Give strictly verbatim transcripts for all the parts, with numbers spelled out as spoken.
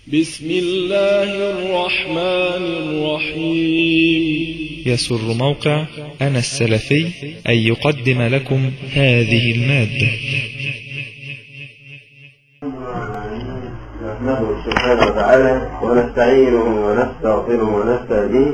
بسم الله الرحمن الرحيم. يسر موقع أنا السلفي أن يقدم لكم هذه المادة. نحمده سبحانه وتعالى ونستعينه ونستغفره ونستهديه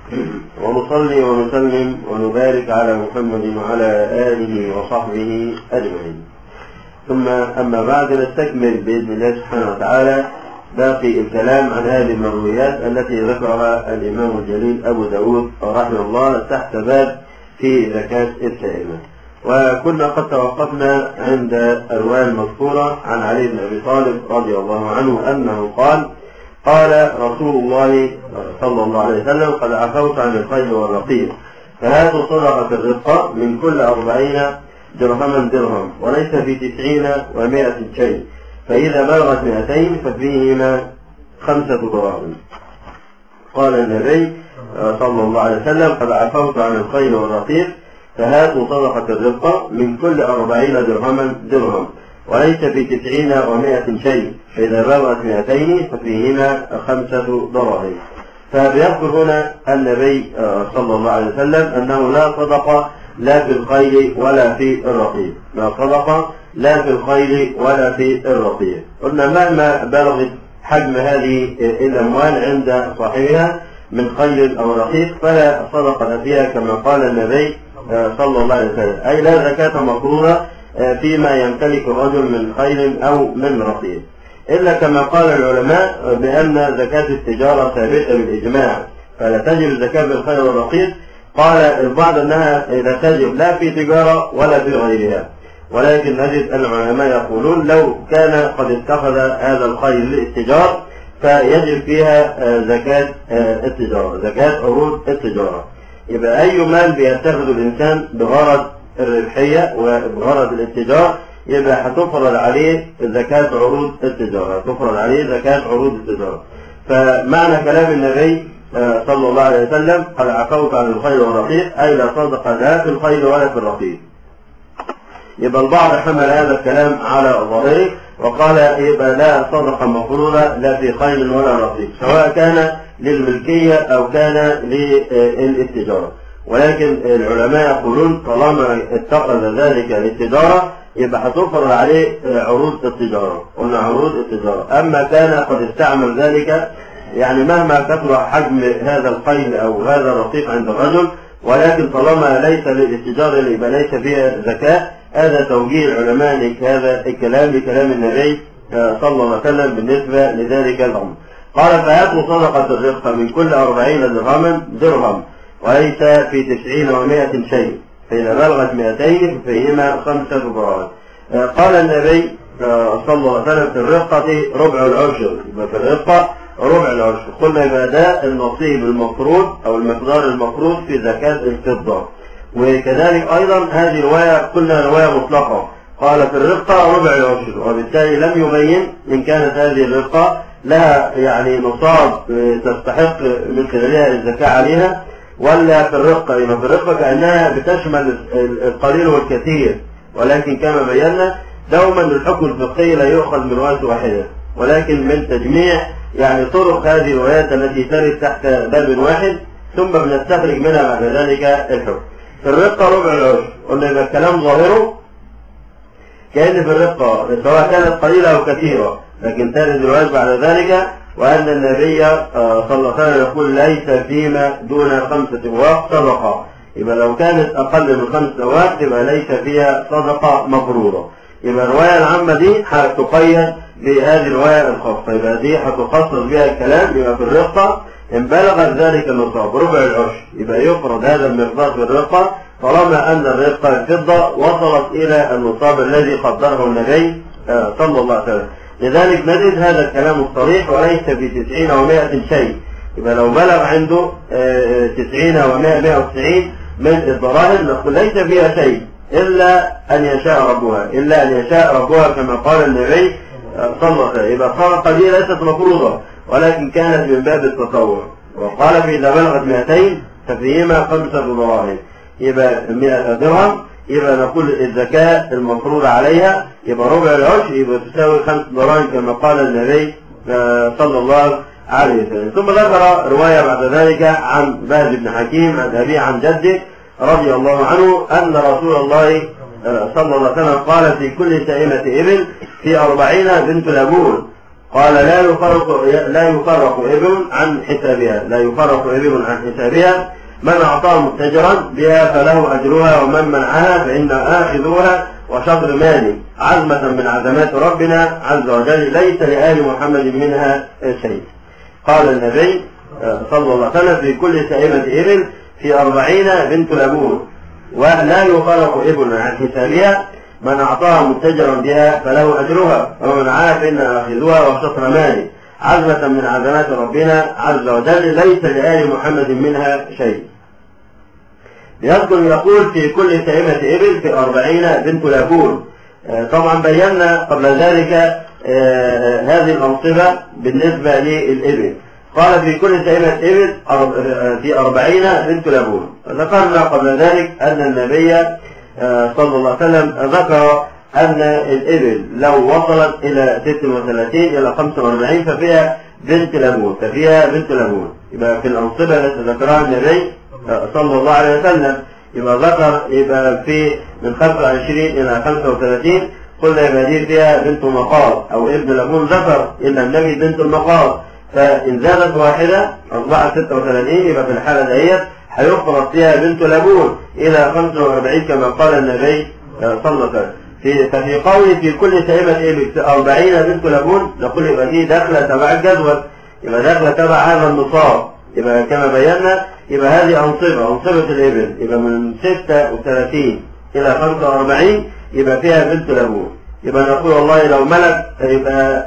ونصلي ونسلم ونبارك على محمد وعلى آله وصحبه أجمعين. ثم أما بعد، نستكمل بإذن الله سبحانه وتعالى باقي الكلام عن هذه المرويات التي ذكرها الإمام الجليل أبو داود رحمه الله تحت باب في زكاة السائمة. وكنا قد توقفنا عند الرواية المذكورة عن علي بن أبي طالب رضي الله عنه أنه قال: قال رسول الله صلى الله عليه وسلم: قد عفوت عن الخيل والرقيق، فهاتوا صدقة الرقة من كل أربعين درهما درهم، وليس في تسعين ومائة شيء، فإذا بلغت مئتين ففيهما خمسة دراهم. قال النبي صلى الله عليه وسلم: قد عفوت عن الخيل والرقيق، فهاتوا صدقة الرقة من كل أربعين درهما درهم، وليس في تسعين ومائة شيء، فإذا بلغت مئتين ففيهما خمسة دراهم. فبيذكر هنا النبي صلى الله عليه وسلم أنه لا صدقة لا في الخيل ولا في الرقيق، لا صدقة لا في الخيل ولا في الرقيق. قلنا مهما بلغت حجم هذه الأموال عند صاحبها من خيل أو رقيق فلا صدقة فيها، كما قال النبي صلى الله عليه وسلم، أي لا زكاة مفروضة فيما يمتلك الرجل من خيل أو من رقيق، إلا كما قال العلماء بأن زكاة التجارة ثابتة بالإجماع، فلا تجب الزكاة بالخيل والرقيق. قال البعض أنها لا تجب لا في تجارة ولا في غيرها، ولكن نجد العلماء يقولون لو كان قد اتخذ هذا الخيل للتجارة فيجب فيها زكاة التجارة، زكاة عروض التجارة. يبقى أي مال بيتخذه الإنسان بغرض الربحية وبغرض الاتجار يبقى هتفرض عليه زكاة عروض التجارة، تفرض عليه زكاة عروض التجارة. فمعنى كلام النبي صلى الله عليه وسلم: قد عفوت عن الخيل والرقيق، أي لا صدقة لا في الخيل ولا في الرقيق. يبقى البعض حمل هذا الكلام على ظاهره وقال يبقى لا صدقة مفروضة لا في خيل ولا رقيق، سواء كان للملكية أو كان للتجارة. ولكن العلماء يقولون طالما اتخذ ذلك للتجارة يبقى هتفرض عليه عروض التجارة، قلنا عروض التجارة. أما كان قد استعمل ذلك يعني مهما كثر حجم هذا الخيل أو هذا الرقيق عند الرجل، ولكن طالما ليس للتجارة يبقى ليس فيها زكاة. هذا توجيه العلماء هذا الكلام بكلام النبي صلى الله عليه وسلم بالنسبة لذلك الأمر. قال: فهاتوا صدقة الرقة من كل أربعين درهما درهم، وليس في تسعين ومائة شيء، فإذا بلغت مئتين ففيهما خمسة دراهم. قال النبي صلى الله عليه وسلم: في الرقة ربع العشر، يبقى في الرقة ربع العشر. قلنا يبقى ده النصيب المفروض أو المقدار المفروض في زكاة الفضة. وكذلك أيضا هذه رواية قلنا رواية مطلقة، قال في الرقة ربع العشر، وبالتالي لم يبين إن كانت هذه الرقة لها يعني نصاب تستحق من خلالها الزكاة عليها، ولا في الرقة يبقى في الرقة كأنها بتشمل القليل والكثير. ولكن كما بينا دوما الحكم الفقهي لا يؤخذ من رواية واحدة، ولكن من تجميع يعني طرق هذه الروايات التي ترد تحت باب واحد، ثم بنستخرج منها بعد ذلك الحكم. في الرقة ربع العشر، قلنا يبقى الكلام ظاهره كأن في الرقة سواء كانت قليلة أو كثيرة، لكن ترد الروايات بعد ذلك وأن النبي صلى الله عليه وسلم يقول: ليس فيما دون خمسة أواق صدقة. يبقى لو كانت أقل من خمسة أواق يبقى ليس فيها صدقة مفروضة. يبقى الرواية العامة دي هتقيد بهذه الرواية الخاصة، يبقى دي هتخصص بها الكلام. يبقى في الرقة إن بلغت ذلك النصاب ربع العشر يبقى يفرض هذا المقدار في الرقة، طالما أن الرقة الفضة وصلت إلى النصاب الذي قدره النبي صلى الله عليه وسلم. لذلك نجد هذا الكلام الصريح: وليس في تسعين ومائة شيء. يبقى لو بلغ عنده تسعين ومائة مائة وتسعين من الدراهم نقول ليس فيها شيء إلا أن يشاء ربها، إلا أن يشاء ربها كما قال النبي صلى الله عليه وسلم. يبقى الصدقة دي ليست مفروضة ولكن كانت من باب التطوع. وقال: فإذا بلغت مئتين ففيهما خمسة دراهم، يبقى مئة درهم، يبقى نقول الزكاة المفروض عليها يبقى ربع العشر، يبقى تساوي خمس دراهم كما قال النبي صلى الله عليه وسلم. ثم ذكر رواية بعد ذلك عن بهز بن حكيم عن أبيه عن جده رضي الله عنه أن رسول الله صلى الله عليه وسلم قال في كل سائمة إبل في أربعين بنت لبون، قال لا يفرق لا يفرق إبل عن حسابها، لا يفرق إبل عن حسابها، من أعطاه متجرا بها فله أجرها ومن منعها فإن آخذها وشطر مالي عزمة من عزمات ربنا عز وجل ليس لآل محمد منها شيء. قال النبي صلى الله عليه وسلم في كل سائمة إبل في أربعين بنت لبون، ولا يفرق إبل عن حسابها، من أعطاها متجرا بها فله أجرها ومن عاف إن آخذها وشطر مالي عزمة من عزمات ربنا عز وجل ليس لآل محمد منها شيء. يذكر يقول في كل سائمة إبل في أربعين بنت لبون. طبعا بينا قبل ذلك هذه الأنصبة بالنسبة للإبل. قال في كل سائمة إبل في أربعين بنت لبون. ذكرنا قبل ذلك أن النبي صلى الله عليه وسلم ذكر أن الإبل لو وصلت إلى ستة وثلاثين إلى خمسة وأربعين ففيها بنت لبون، ففيها بنت لبون. يبقى في الأنصبة التي ذكرها النبي صلى الله عليه وسلم يبقى ذكر يبقى في من خمسة وعشرين إلى خمسة وثلاثين قلنا يبقى دي فيها بنت مقاض أو ابن لبون ذكر إلا النبي بنت المقاض، فإن زادت واحدة أصبحت ستة وثلاثين يبقى في الحالة ديت هيفرض فيها بنت لبون إلى خمسة وأربعين كما قال النبي صلى الله عليه وسلم. في ففي قوله في كل سائمة إبل في أربعين بنت لبون نقول يبقى دي داخلة تبع الجدول، يبقى داخلة تبع هذا النصاب. يبقى كما بينا يبقى هذه أنصبة أنصبة الإبل يبقى من ستة وثلاثين إلى خمسة وأربعين يبقى فيها بنت لبون. يبقى نقول والله لو ملك يبقى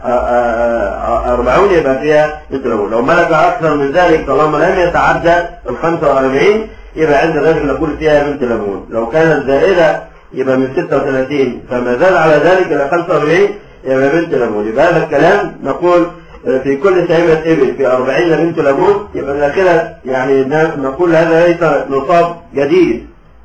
أربعون يبقى فيها بنت لبون، لو ملك أكثر من ذلك طالما لم يتعدى ال خمسة وأربعين يبقى عند ذلك نقول فيها بنت لبون. لو كانت زائدة يبقى من ستة وثلاثين فما زاد على ذلك إلى خمسة وأربعين يبقى بنت لبون. يبقى هذا الكلام نقول في كل سائمة إبل في أربعين بنت لبون يبقى كده يعني نقول هذا ليس نصاب جديد،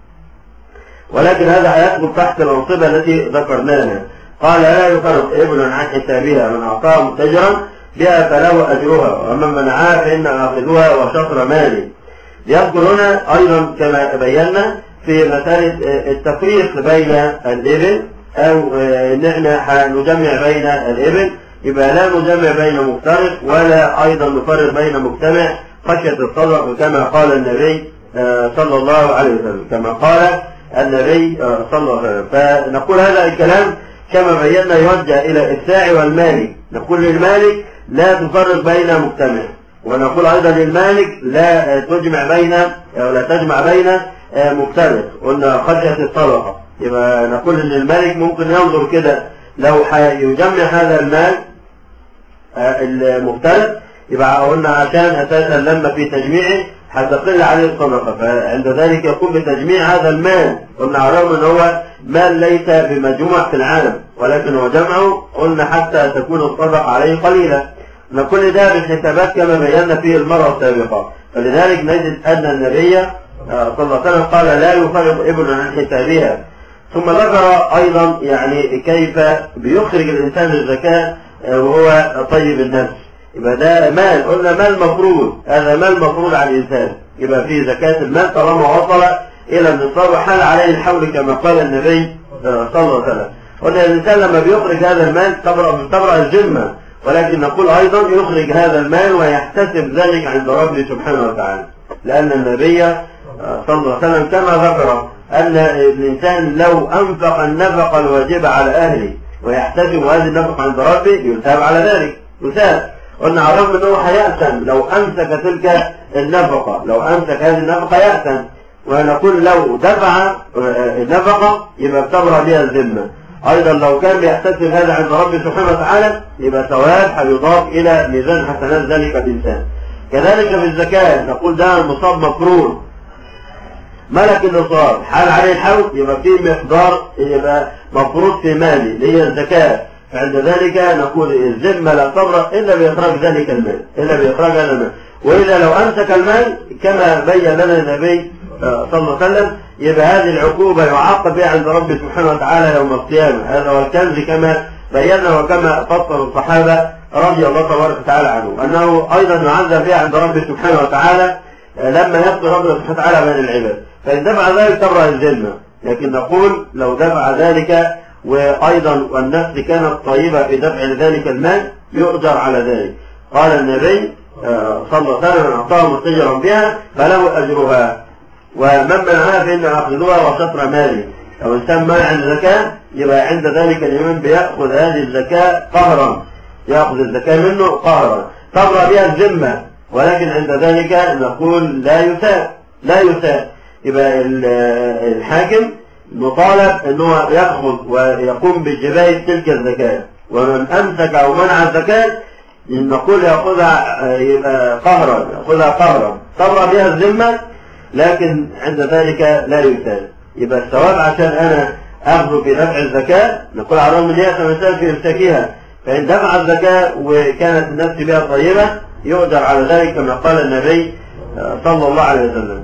ولكن هذا هيدخل تحت الأنصبة التي ذكرناها. قال لا يفرق إبل عن حسابها، من أعطاها متجرا بها فله أجرها ومن منعها فإن آخذها وشطر مالي. يذكر هنا أيضا كما بينا في مسألة التفريق بين الإبل أو نحن نجمع بين الإبل، يبقى لا نجمع بين مفترق ولا أيضا نفرق بين مجتمع خشية الصدق كما قال النبي صلى الله عليه وسلم، كما قال النبي صلى الله عليه وسلم. فنقول هذا الكلام كما بينا يوجه إلى الساعي والمالك. نقول للمالك لا تفرق بين مجتمع، ونقول أيضا للمالك لا تجمع بين أو لا تجمع بين مفترق، قلنا خشية الصدقة. يبقى نقول إن المالك ممكن ينظر كده لو يجمع هذا المال المفترق يبقى قلنا عشان أساسا لما في تجميعه هتقل عليه الصدقة، فعند ذلك يقوم بتجميع هذا المال. قلنا على الرغم ان هو مال ليس بمجموع في العالم ولكن هو جمعه قلنا حتى تكون الصدقة عليه قليلة. كل ده بالحسابات كما بينا في المرة السابقة. فلذلك نجد أن النبي صلى الله عليه وسلم قال لا يفرق ابن عن حسابها. ثم ذكر أيضا يعني كيف بيخرج الإنسان الزكاة وهو طيب النفس. يبقى ده مال، قلنا مال مفروض، هذا مال مفروض على الإنسان، يبقى فيه زكاة المال طالما وصل إلى النصاب وحال عليه الحول كما قال النبي صلى الله عليه وسلم. قلنا الإنسان لما بيخرج هذا المال تبرأ الذمة، ولكن نقول أيضا يخرج هذا المال ويحتسب ذلك عند ربه سبحانه وتعالى، لأن النبي صلى الله عليه وسلم كما ذكر أن الإنسان لو أنفق النفقة الواجبة على أهله ويحتسب هذه النفقة عند ربه يثاب على ذلك، يثاب. قلنا على الرغم أنه هيأثم لو أمسك تلك النفقة، لو أمسك هذه النفقة يأثم، ونقول لو دفع النفقة يبقى بتبرأ بها الذمة. أيضا لو كان بيحتسب هذا عند ربه سبحانه وتعالى يبقى ثواب هيضاف إلى ميزان حسنات ذلك الإنسان. كذلك في الزكاة نقول ده المصاب مفروض، ملك النصاب حال عليه الحول يبقى فيه مقدار يبقى مفروض في مالي اللي هي الزكاة، فعند ذلك نقول الذمة لا تبرأ إلا بإخراج ذلك المال، إلا بإخراج هذا المال. وإذا لو أمسك المال كما بين لنا النبي صلى الله عليه وسلم يبقى هذه العقوبة يعاقب بها عند ربه سبحانه وتعالى يوم القيامة. هذا هو الكنز كما بينا وكما فسر الصحابة رضي الله تبارك وتعالى عنه أنه أيضا يعذب فيها عند ربه سبحانه وتعالى لما يقضي ربنا سبحانه وتعالى بين العباد، فإن دفع ذلك تبرأ الذمة. لكن نقول لو دفع ذلك وأيضا والنفس كانت طيبة في دفع ذلك المال يؤجر على ذلك. قال النبي صلى الله عليه وسلم: من أعطاه متجرا بها فله أجرها، ومن منعها فإن أخذوها وشطر مالي. لو إنسان منع الزكاة يبقى عند ذلك الإمام بيأخذ هذه الزكاة قهرا، يأخذ الزكاة منه قهرا تبرأ بها الذمة، ولكن عند ذلك نقول لا يساء لا يساء. يبقى الحاكم مطالب أنه يأخذ ويقوم بجباية تلك الزكاة، ومن أمسك أو منع الزكاة نقول يأخذها يبقى قهرا يأخذها قهرا تبرأ بها الذمة، لكن عند ذلك لا يساء. يبقى الثواب عشان أنا أخذ في دفع الزكاة نقول على الرغم من هي تمثال في إمساكها، فإن دفع الزكاة وكانت النفس بها طيبة يؤجر على ذلك كما قال النبي صلى الله عليه وسلم.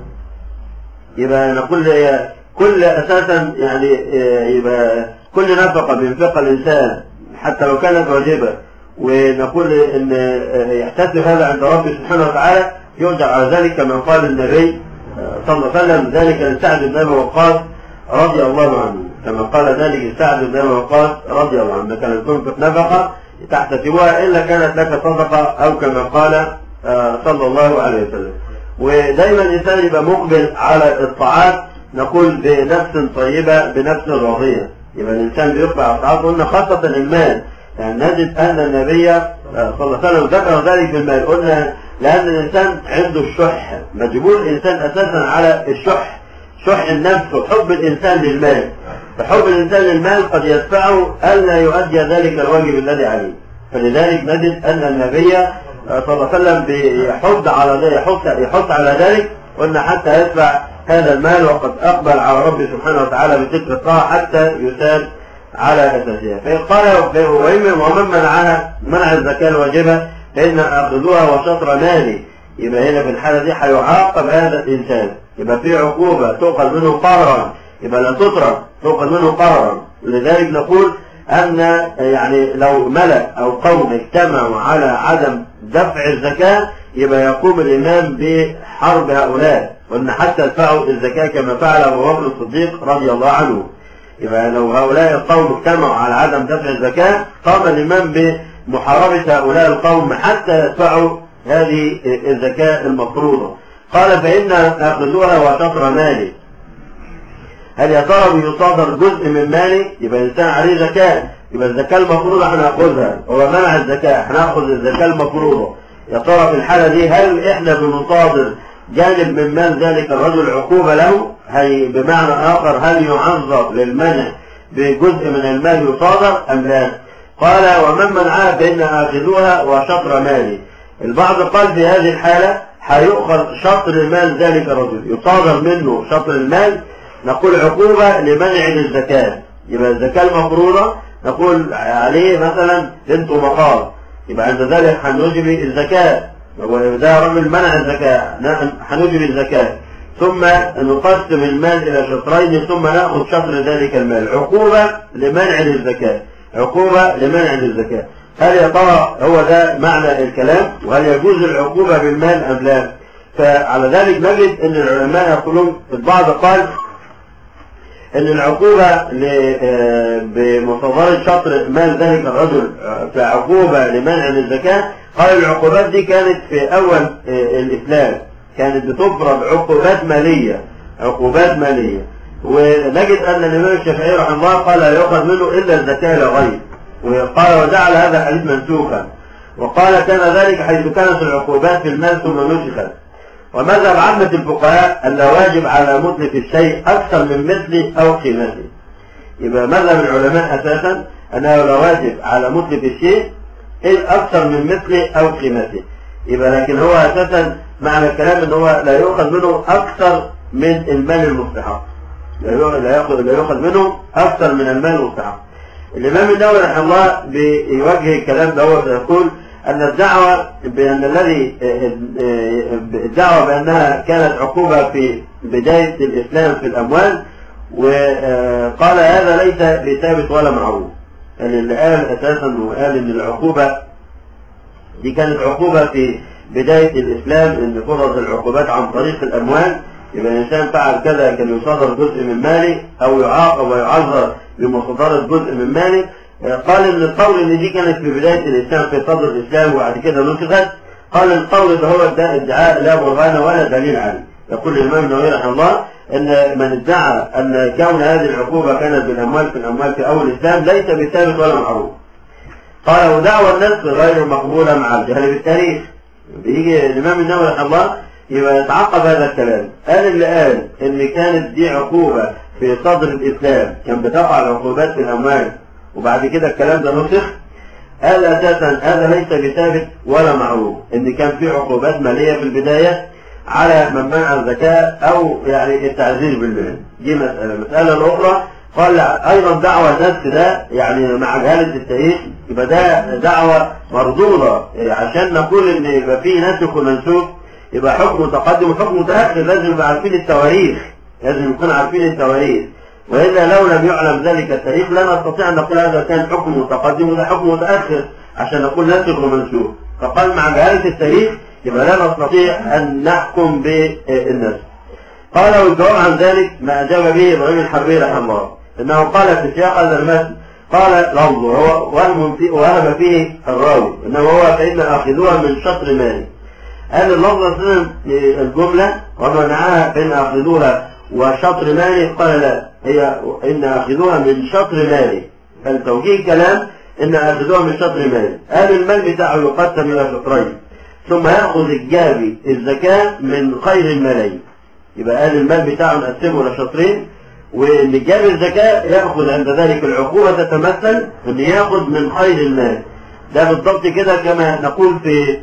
يبقى نقول كل أساسا يعني يبقى كل نفقة بينفقها الإنسان حتى لو كانت واجبة ونقول إن يحتسب هذا عند ربه سبحانه وتعالى يؤجر على ذلك كما قال النبي صلى الله عليه وسلم ذلك لسعد بن أبي وقاص رضي الله عنه، كما قال ذلك سعد بن أبي وقاص رضي الله عنه: كانت تنفق نفقة تحتسبها إلا كانت لك صدقة، أو كما قال صلى الله عليه وسلم. ودايما الإنسان يبقى مقبل على الطاعات نقول بنفس طيبة بنفس راضية. يبقى الإنسان بيقبل على الطاعات، قلنا خاصة المال، يعني نجد أن النبي صلى الله عليه وسلم ذكر ذلك في المال، قلنا لأن الإنسان عنده الشح، مجبور الإنسان أساسا على الشح، شح النفس وحب الإنسان للمال، فحب الإنسان للمال قد يدفعه ألا يؤدي ذلك الواجب الذي عليه. فلذلك نجد أن النبي صلى الله عليه وسلم يحث على ذلك يحث يحث على ذلك، قلنا حتى يدفع هذا المال وقد أقبل على ربه سبحانه وتعالى بتلك الطاعة حتى يساد على أساسها. فإن قال ومن منعها منع الزكاة الواجبة فإن أخذوها وشطر مالي، يبقى هنا في الحالة دي هيعاقب هذا الإنسان، يبقى في عقوبة تؤخذ منه قهرا، يبقى لا تترك تؤخذ منه قهرا. لذلك نقول أن يعني لو ملأ أو قوم اجتمعوا على عدم دفع الزكاة يبقى يقوم الإمام بحرب هؤلاء، وأن حتى يدفعوا الزكاة كما فعل أبو بكر الصديق رضي الله عنه. يبقى لو هؤلاء القوم اجتمعوا على عدم دفع الزكاة قام الإمام بمحاربة هؤلاء القوم حتى يدفعوا هذه الزكاة المفروضة. قال فإن أخذوها وشطر مالي، هل يا ترى بيصادر جزء من مالي؟ يبقى الإنسان عليه زكاة، يبقى الزكاة المفروضة هناخذها، هو منع الزكاة هناخذ الزكاة المفروضة. يا ترى في الحالة دي هل إحنا بنصادر جانب من مال ذلك الرجل عقوبة له؟ هي بمعنى آخر هل يعذر للمنع بجزء من المال يصادر أم لا؟ قال ومن منعها فإن آخذوها وشطر مالي. البعض قال في هذه الحالة هيؤخذ شطر المال ذلك الرجل، يصادر منه شطر المال، نقول عقوبة لمنع الزكاة. يبقى الزكاة المفروضة نقول عليه مثلا بنت مقار، يبقى عند ذلك هنجري الزكاة، وده رجل منع الزكاة هنجري الزكاة، ثم نقسم المال إلى شطرين ثم نأخذ شطر ذلك المال، عقوبة لمنع الزكاة عقوبة لمنع الزكاة. هل يا ترى هو ده معنى الكلام؟ وهل يجوز العقوبة بالمال أم لا؟ فعلى ذلك نجد أن العلماء يقولون، البعض قال أن العقوبة بمصادرة شطر مال ذلك الرجل كعقوبة لمنع الزكاة، قال العقوبات دي كانت في أول الإسلام كانت بتفرض عقوبات مالية عقوبات مالية ونجد أن الإمام الشافعي رحمه الله قال لا يؤخذ منه إلا الزكاة لا غير، وقال وجعل هذا الحديث منسوخا، وقال كان ذلك حيث كانت العقوبات في المال ثم نسخت. ومذهب عامة الفقهاء أن لا واجب على متلف الشيء أكثر من مثله أو قيمته. يبقى مذهب العلماء أساسا أنه لا واجب على متلف الشيء إلا أكثر من مثله أو قيمته. يبقى لكن هو أساسا معنى الكلام أن هو لا يؤخذ منه أكثر من المال المستحق، لا يأخذ لا يؤخذ منه أكثر من المال المستحق. الإمام النووي رحمه الله بيوجه الكلام ده ويقول أن الدعوة بأن الذي الدعوة بأنها كانت عقوبة في بداية الإسلام في الأموال، وقال هذا ليس بثابت ولا معروف. يعني اللي قال أساسا وقال أن العقوبة دي كانت عقوبة في بداية الإسلام، إن فرض العقوبات عن طريق الأموال. يبقى الإنسان فعل كذا كان يصادر جزء من ماله، أو يعاقب ويعذر بمصادرة جزء من ماله. قال إن القول إن دي كانت في بداية الإسلام في صدر الإسلام وبعد كده نسخت. قال القول ده هو ادعاء لا برهان ولا دليل عليه. يقول الإمام النووي رحمه الله أن من ادعى أن كون هذه العقوبة كانت بالأموال في الأموال في أول الإسلام ليس بثابت ولا معروف. قال ودعوى النسخ غير مقبولة مع الجهل بالتاريخ. بيجي الإمام النووي رحمه الله يبقى يتعقب هذا الكلام. قال اللي قال إن كانت دي عقوبة في صدر الإسلام كان بتقع العقوبات في الأموال وبعد كده الكلام ده نسخ، قال أساسا هذا ليس بثابت ولا معروف. إن كان في عقوبات مالية في البداية على من منع الزكاة أو يعني التعزير بالمال. دي مسألة. المسألة الأخرى قال أيضا دعوة النسخ ده يعني مع جهالة التاريخ، يبقى ده دعوة مردودة. عشان نقول إن يبقى في ناسخ ومنسوخ يبقى حكم متقدم وحكم متأخر، لازم نبقى عارفين التواريخ، لازم نكون عارفين التواريخ. وإذا لو لم يعلم ذلك التاريخ لا نستطيع أن نقول هذا كان حكم متقدم وده حكم متأخر عشان نقول ناسخ ومنسوخ. فقال مع جهالة التاريخ يبقى لا نستطيع أن نحكم بالنسخ. قال والجواب عن ذلك ما أجاب به إبراهيم الحربي رحمه الله، إنه قال في سياق هذا المتن قال لفظه هو وهم فيه وهب فيه الراوي إنه هو فإن آخذوها من شطر مالي. قال اللفظ الجملة ومنعها فإن آخذوها وشطر مالي، قال لا، هي إن آخذوها من شطر مالي. فالتوجيه كلام إن آخذوها من شطر مالي. قال المال بتاعه يقسم إلى شطرين ثم يأخذ الجابي الزكاة من خير المالين. يبقى قال المال بتاعه نقسمه إلى شطرين، واللي جاب الزكاة يأخذ عند ذلك العقوبة تتمثل إن يأخذ من خير المال. ده بالضبط كده كما نقول في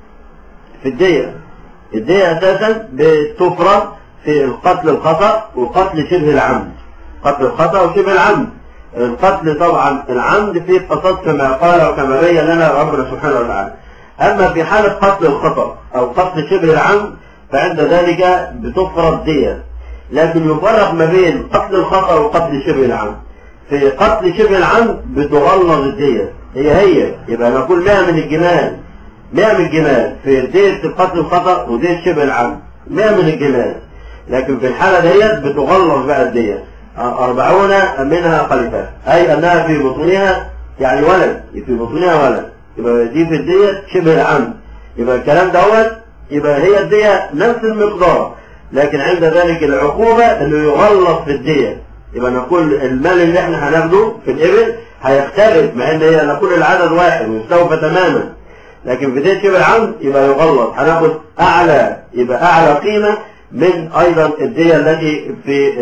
في الدية. الدية أساسا بتفرض في القتل الخطأ وقتل شبه العمد. قتل الخطأ وشبه العمد. القتل طبعا العمد فيه قصاص كما قال وكما بين لنا ربنا سبحانه وتعالى. أما في حالة قتل الخطأ أو قتل شبه العمد فعند ذلك بتفرض دية. لكن يفرق ما بين قتل الخطأ وقتل شبه العمد. في قتل شبه العمد بتغلظ الدية، هي هي يبقى نقول مئة من الجمال، مئة من الجمال في دية قتل الخطأ ودية شبه العمد مئة من الجمال. لكن في الحالة ديت بتغلظ بقى الدية أربعون منها خليفة، أي أنها في بطونها يعني ولد، في بطونها ولد، يبقى دي في الدية شبه العمد. يبقى الكلام دوت يبقى هي الدية نفس المقدار، لكن عند ذلك العقوبة انه يغلظ في الدية. يبقى نقول المال اللي احنا هناخده في الإبل هيختلف، مع ان هي نقول العدد واحد ويستوفى تماما، لكن في دية شبه العمد يبقى يغلظ، هناخد أعلى، يبقى أعلى قيمة من أيضا الدية التي في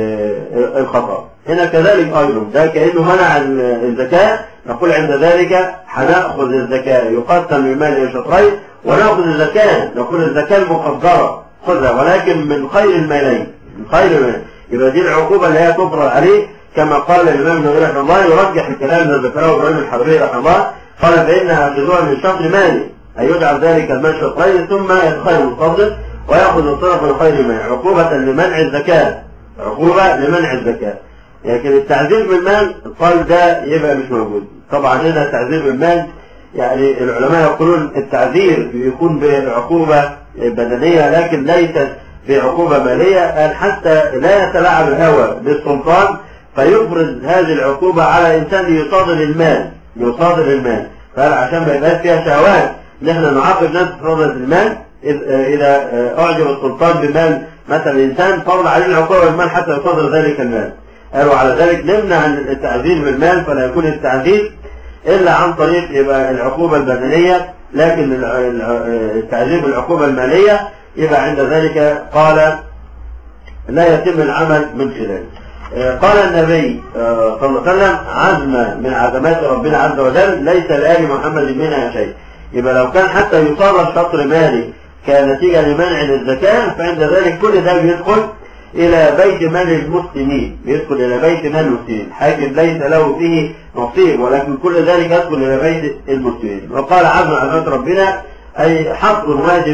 الخطأ. هنا كذلك أيضا ده كأنه منع الزكاة، نقول عند ذلك هنأخذ الزكاة يقسم المال إلى شطرين ونأخذ الزكاة، نقول الزكاة المقدرة خذها ولكن من خير المالين، من خير المال. يبقى دي العقوبة اللي هي تفرض عليه كما قال الإمام النووي رحمه الله، يرجح الكلام الذي ذكره إبراهيم الحربي رحمه الله، قال فإنها أخذوها من شطر مالي، أي يجعل ذلك المال شطرين ثم يدخل المتصدق ويأخذ الصرف من خير المال، عقوبة لمنع الزكاة، عقوبة لمنع الزكاة. لكن التعذيب بالمال قال ده يبقى مش موجود. طبعا هنا التعذيب بالمال يعني العلماء يقولون التعذير يكون بعقوبة بدنية لكن ليست بعقوبة مالية، قال حتى لا يتلاعب الهوى بالسلطان فيفرض هذه العقوبة على إنسان يصادر المال، يصادر المال. قال عشان ما يبقاش فيها شهوات نحن نعاقب ناس تصادر المال إذا أعجب السلطان بمال مثلا إنسان فرض عليه العقوبة بالمال حتى يصادر ذلك المال. قالوا على ذلك نمنع التعذير بالمال، فلا يكون التعذير إلا عن طريق يبقى العقوبة البدنية، لكن التعذير بالعقوبة المالية يبقى عند ذلك قال لا يتم العمل من خلاله. قال النبي صلى الله عليه وسلم عزمة من عزمات ربنا عز وجل ليس لآل محمد منها شيء. يبقى لو كان حتى يصادر شطر مالي كنتيجة لمنع الزكاة فعند ذلك كل ده بيدخل إلى بيت مال المسلمين، يدخل إلى بيت مال المسلمين، حاكم ليس له فيه نصيب، ولكن كل ذلك يدخل إلى بيت المسلمين. وقال عزم عزمات ربنا أي حق واجب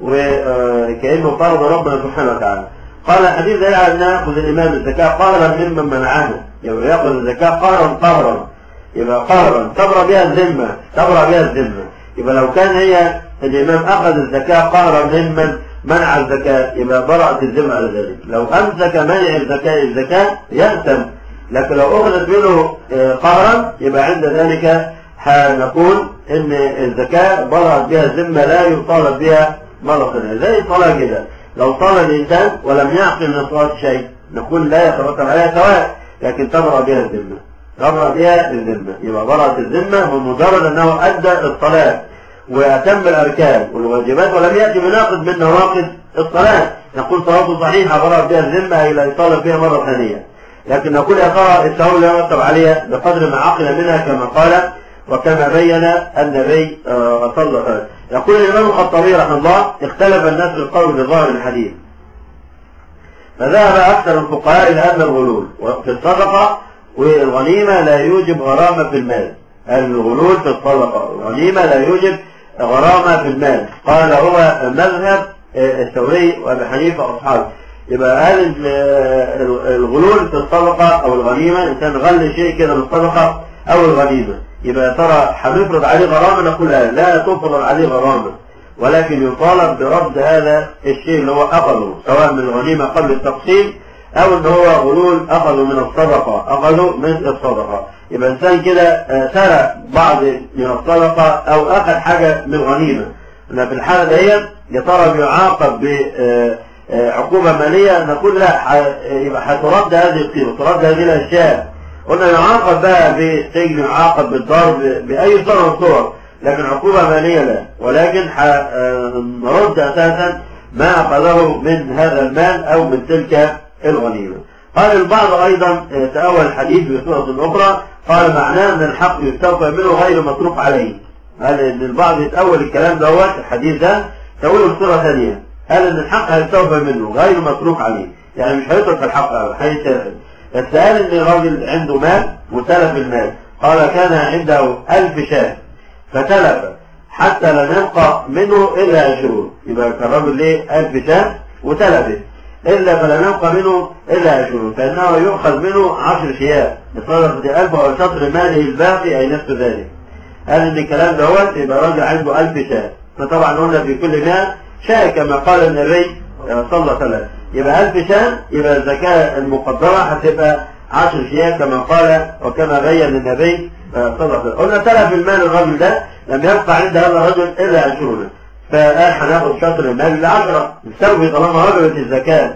وكأنه فرض ربنا سبحانه وتعالى. قال حديث ذلك أن نأخذ الإمام الزكاة قهرا ممن منعه، يبقى يأخذ الزكاة قهرا قهرا، يبقى قهرا تبرى بها الذمة، تبرى بها الذمة. يبقى لو كان هي الإمام أخذ الزكاة قهرا ممن منع الزكاة يبقى برأت الذمة على ذلك. لو أمسك منع الزكاة الزكاة يأثم، لكن لو أخذت منه قهرا يبقى عند ذلك هنقول إن الزكاة برأت بها الذمة لا يطالب بها مرة ثانية. زي الصلاة كده، لو صلى الإنسان ولم يعقل من الصلاة شيء نقول لا يترتب عليها سواء، لكن تبرأ بها الذمة، تبرأ بها الذمة. يبقى برأت الذمة بمجرد أنه أدى الصلاة وأتم الأركان والواجبات ولم يأتي بناقض من نواقض الصلاة، نقول صلاته صحيحة برأت بها الذمة أي لا يطالب بها مرة ثانية. لكن نقول يا ترى التهور لا يرتب عليها بقدر ما عقل منها كما قال وكما بين النبي صلى الله عليه وسلم. يقول الإمام الخطابي رحمه الله اختلف الناس في القول بظاهر الحديث، فذهب أكثر الفقهاء إلى أن الغلول في الصدقة والغنيمة لا يوجب غرامة في المال. الغلول في الصدقة والغنيمة لا يوجب غرامة في المال، قال هو مذهب الثوري وأبي حنيفة وأصحابه. يبقى هل الغلول في الصدقة أو الغنيمة إنسان غل شيء كده من الصدقة أو الغنيمة يبقى ترى هنفرض عليه غرامة؟ نقول لا, لا تفرض عليه غرامة، ولكن يطالب برد هذا الشيء اللي هو أخذه سواء من الغنيمة قبل التقسيم أو إن هو غلول أخذه من الصدقة أخذه من الصدقة. يبقى إنسان كده سرق بعض من الصدقة أو أخذ حاجة من الغنيمة، إن في الحالة دي يا ترى بيعاقب بعقوبة مالية؟ نقول لا، يبقى هترد هذه القيمة، ترد هذه الأشياء. قلنا يعاقب بقى بالسجن، يعاقب بالضرب بأي صورة من الصور، لكن عقوبة مالية لا، ولكن نرد أساسا ما أخذه من هذا المال أو من تلك الغنيمة. قال البعض أيضا تأول الحديث بصورة أخرى، قال معناه أن الحق يستوفى منه غير متروك عليه. قال إن البعض يتأول الكلام دوت الحديث ده تأوله بصورة ثانية، قال إن الحق هيستوفى منه غير متروك عليه، يعني مش هيترك الحق أو هيتاخد. بس قال إن الراجل عنده مال وتلف المال، قال كان عنده ألف شاة فتلف حتى لم يبقى منه إلا عشرون، يبقى كان الراجل ليه ألف شاة وتلفت إلا فلم يبقى منه إلا عشرون، فإنه يؤخذ منه عشر شياه بصدقة ألف أو شطر ماله الباقي أي نفس ذلك. قال إن الكلام دوت يبقى راجل عنده ألف شاة، فطبعا قلنا في كل ماء شاة كما قال النبي صلى الله عليه وسلم، يبقى ألف شاة يبقى الزكاة المقدرة هتبقى عشر شياه كما قال وكما بين النبي صلى الله عليه وسلم. قلنا تلف المال الرجل ده لم يبقى عند هذا الرجل إلا عشرون، فقال هناخد شطر المال لعشرة نسوي طالما وجبت الزكاة.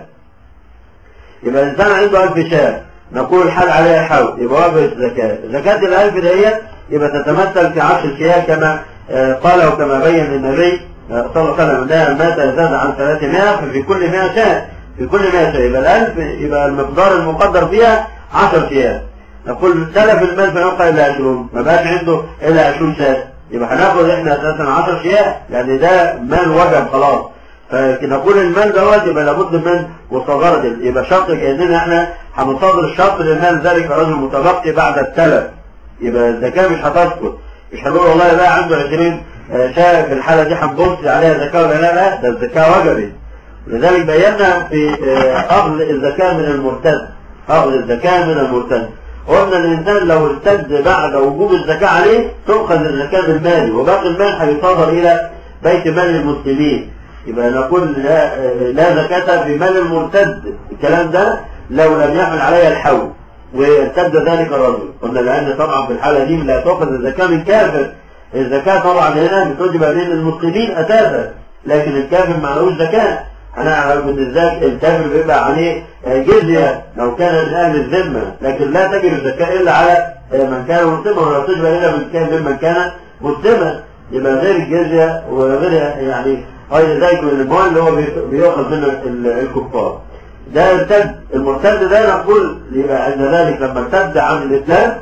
يبقى الإنسان عنده ألف شاة نقول حال عليها حول، يبقى وجبت الزكاة. زكاة الألف ديت يبقى تتمثل في عشر شياه كما قال وكما بين النبي صلى الله عليه وسلم، ده مات زاد عن ثلاثمائة ففي كل مائة شاة، في كل مائة شاة يبقى الألف يبقى المقدار المقدر فيها عشر شياه. نقول تلف المال فيبقى إلا عشرون، ما بقاش عنده إلا عشرون شاة، يبقى هناخد احنا اساسا عشر شياه يعني ده مال وجب خلاص. فنقول المال دوت يبقى لابد من مصادرة، يبقى شرط كأننا احنا هنصادر الشرط للمال ذلك رجل متبقي بعد التلف، يبقى الزكاة مش هتسقط، مش هنقول والله بقى عنده عشرين شاة في الحالة دي هنبص عليها زكاة ولا لا، لا ده الزكاة وجبت. لذلك بينا في أخذ الزكاة من المرتد، أخذ الزكاة من المرتد. قلنا الإنسان لو ارتد بعد وجوب الزكاة عليه تؤخذ الزكاة المالي وباقي المال هيصادر إلى بيت مال المسلمين. يبقى نقول لا, لا زكاة في مال المرتد، الكلام ده لو لم يحمل عليه الحول وارتد ذلك الرجل. قلنا لأن طبعا في الحالة دي لا تؤخذ الزكاة من كافر، الزكاة طبعا هنا بتوجب بين المسلمين أساسا، لكن الكافر معلوش زكاة. أنا بالنسبة الكافر بيبقى عليه جزية لو كان من أهل الذمة، لكن لا تجب الزكاة إلا على من كان مسلما ولا تجب إلا من كان ممن كان مسلما. يبقى غير الجزية وغير يعني غير ذلك من المال اللي هو بيأخذ منه الكفار. ده ارتد، المرتد ده نقول يبقى عند ذلك لما ارتد عن الإسلام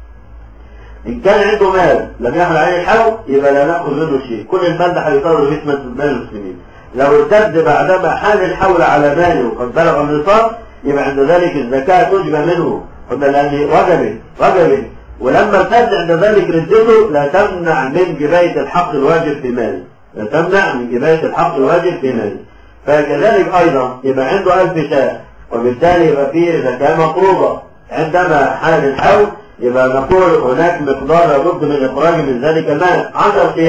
إن كان عنده مال لم يحمل عليه الحول يبقى لا نأخذ منه شيء، كل المال ده هيصادر في مال المسلمين. لو ارتد بعدما حال الحول على ماله وقد بلغ النصاب يبقى عند ذلك الزكاة تجب منه، قلنا لأن وجبت وجبت ولما ارتد عند ذلك ردته لا تمنع من جباية الحق الواجب في ماله، لا تمنع من جباية الحق الواجب في ماله. فكذلك أيضا يبقى عنده ألف شاة وبالتالي يبقى فيه زكاة مفروضة، عندما حال الحول يبقى نقول هناك مقدار لابد من إخراج من ذلك المال عشر شياه،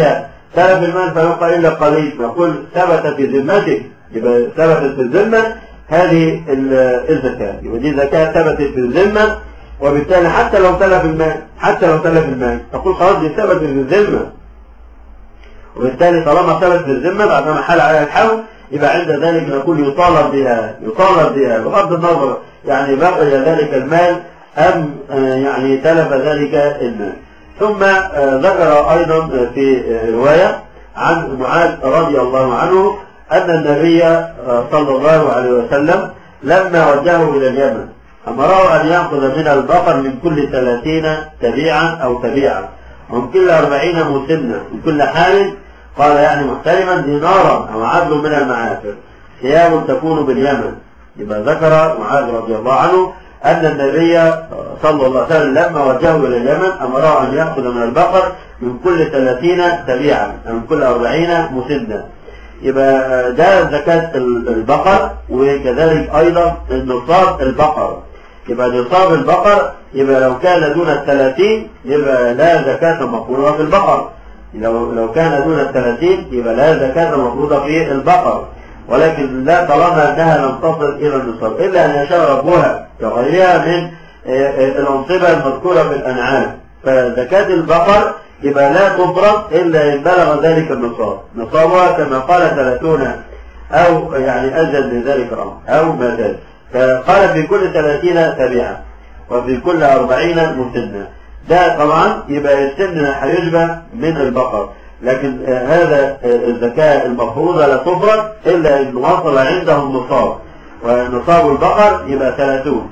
تلف المال فيبقى إلا قليل، نقول ثبت في ذمتك، يبقى ثبتت في الذمة هذه الزكاة، يبقى دي زكاة ثبتت في الذمة، وبالتالي حتى لو تلف المال حتى لو تلف المال تقول خلاص دي ثبتت في الذمة، وبالتالي طالما ثبت في الذمة بعد ما حال عليها الحول يبقى عند ذلك نقول يطالب بها يطالب بها بغض النظر يعني بقي ذلك المال أم يعني تلف ذلك المال. ثم ذكر أيضا في رواية عن معاذ رضي الله عنه أن النبي صلى الله عليه وسلم لما وجهه إلى اليمن أمره أن يأخذ من البقر من كل ثلاثين تبيعا أو تبيعا ومن كل أربعين مسنة من كل حال، قال يعني محترما دينارا أو عدل من المعافر ثياب تكون باليمن. يبقى ذكر معاذ رضي الله عنه أن النبي صلى الله عليه وسلم لما وجهه إلى اليمن أمره أن يأخذ من البقر من كل ثلاثين تبيعا أو من كل أربعين مسنة. يبقى ده زكاة البقر، وكذلك أيضا نصاب البقر. يبقى نصاب البقر يبقى لو كان دون الثلاثين يبقى لا زكاة مفروضة في البقر، لو لو كان دون الثلاثين يبقى لا زكاة مفروضة في البقر، ولكن لا طالما أنها لم تصل إلى النصاب إلا أن يشاء ربها كغيرها من الأنصبة المذكورة في الأنعام. فزكاة البقر يبقى لا تفرض إلا إن بلغ ذلك النصاب، نصابها كما قال ثلاثون أو يعني أزيد من ذلك الأمر أو ما زاد. فقال في كل ثلاثين تبيعا وفي كل أربعين مسنة. ده طبعا يبقى السن هيشبه من البقر، لكن هذا الزكاة المفروضة لا تفرض إلا إن وصل عنده النصاب، ونصاب البقر يبقى ثلاثون.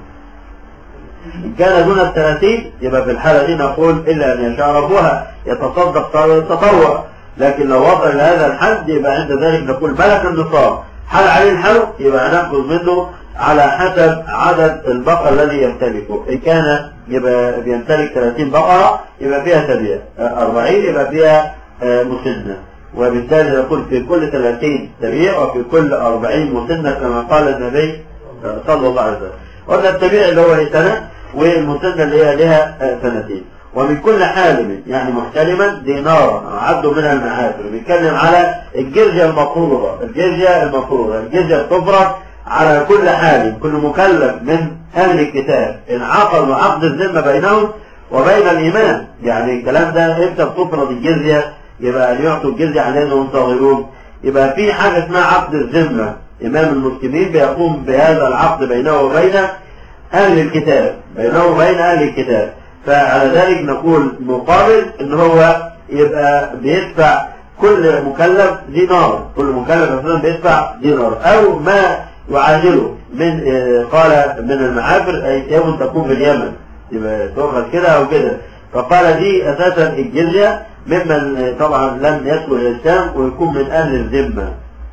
إن كان دون الثلاثين يبقى في الحالة دي نقول إلا أن يشاء ربها يتصدق تطوع، لكن لو وصل إلى هذا الحد يبقى عند ذلك نقول ملك النصاب حال عليه الحول يبقى نأخذ منه على حسب عدد البقر الذي يمتلكه. إن كان يبقى بيمتلك ثلاثين بقرة يبقى فيها تبيع، أربعين يبقى فيها مسنة، وبالتالي نقول في كل ثلاثين تبيع وفي كل أربعين مسنة كما قال النبي صلى الله عليه وسلم. قلنا التبيع اللي هو سنة والمسنة اللي هي لها سنتين. ومن كل حالم يعني محتلما دينارا عبد من المعافر. بيتكلم على الجزية المفروضة، الجزية المفروضة الجزية تفرض على كل حال، كل مكلف من أهل الكتاب إن عقدوا عقد الذمة بينهم وبين الإمام. يعني الكلام ده إمتى بتفرض الجزية؟ يبقى أن يعطوا الجزية على أنهم صاغرون. يبقى في حاجة اسمها عقد الذمة، إمام المسلمين بيقوم بهذا العقد بينه وبين أهل الكتاب، بينه وبين أهل الكتاب. فعلى ذلك نقول مقابل إن هو يبقى بيدفع كل مكلف دينار، كل مكلف مثلا بيدفع دينار أو ما يعادله من قال من المعافر أي ثياب تكون في اليمن، يبقى تؤخذ كده أو كده. فقال دي أساسا الجزية ممن طبعا لم يدخل الإسلام ويكون من أهل الذمة،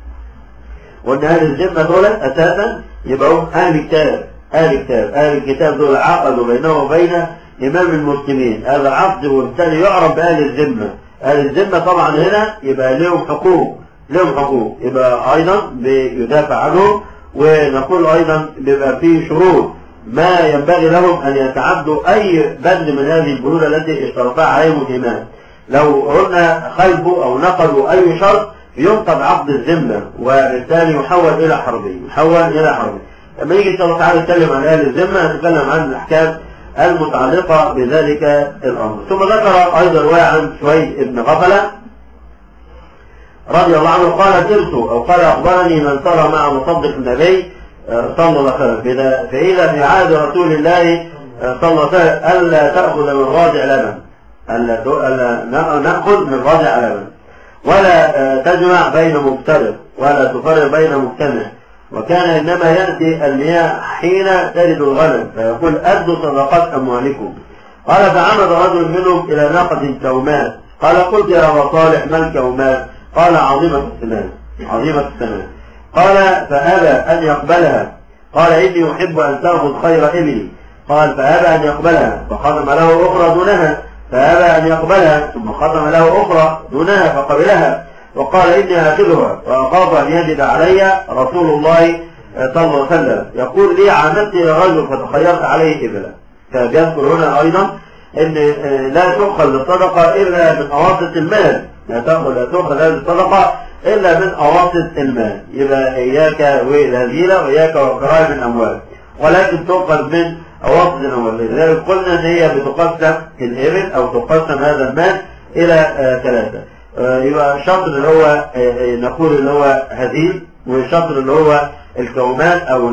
وأن أهل الذمة دول أساسا يبقوا أهل كتاب، أهل كتاب أهل الكتاب دول عقدوا بينه وبين إمام المسلمين هذا عقد، وبالتالي يعرف بأهل الذمة. أهل الذمة طبعا هنا يبقى لهم حقوق، لهم حقوق يبقى أيضا بيدافع عنهم. ونقول أيضا بيبقى فيه شروط ما ينبغي لهم أن يتعدوا أي بند من هذه البنود التي اشترطها عليهم الإمام. لو قلنا خلفوا أو نقضوا أي شرط ينقض عقد الذمة وبالتالي يحول إلى حربي، يحول إلى حربي. لما يجي إن شاء الله تعالى نتكلم عن أهل الذمة نتكلم عن الأحكام المتعلقة بذلك الأمر. ثم ذكر أيضا رواية عن شويد بن غفلة رضي الله عنه قال سرت أو قال أخبرني من سار مع مصدق النبي صلى الله عليه وسلم فإذا في عهد رسول الله صلى الله عليه وسلم ألا تأخذ من راجع لبن، ألا نأخذ من راجع لبن ولا تجمع بين مفترق ولا تفرق بين مجتمع، وكان إنما يأتي المياه حين ترد الغنم فيقول أدوا صدقات أموالكم. قال فعمد رجل منهم إلى ناقة كومات، قال قلت يا أبا صالح ما الكومات؟ قال عظيمة الثمان، عظيمة الثمان. قال فأبى أن يقبلها، قال إني أحب أن تأخذ خير إبلي. قال فأبى أن يقبلها فخدم له أخرى دونها، فأبى أن يقبلها ثم خدم له أخرى دونها فقبلها، وقال إني آخذها وأخاف أن يجد علي رسول الله صلى الله عليه وسلم يقول لي عامدت إلى رجل فتخيرت عليه إبلا. فبيذكر هنا أيضا أن لا تؤخذ الصدقة إلا من أواسط المال، لا تأخذ لا تؤخذ هذه الصدقة إلا من أواسط المال. يبقى إياك والهزيلة وإياك وكرائم الأموال، ولكن تؤخذ من أواسط الأموال. لذلك قلنا إن هي بتقسم الإبل أو تقسم هذا المال إلى آه ثلاثة. آه يبقى شطر اللي هو آه نقول اللي هو هزيل، وشطر اللي هو الكومات أو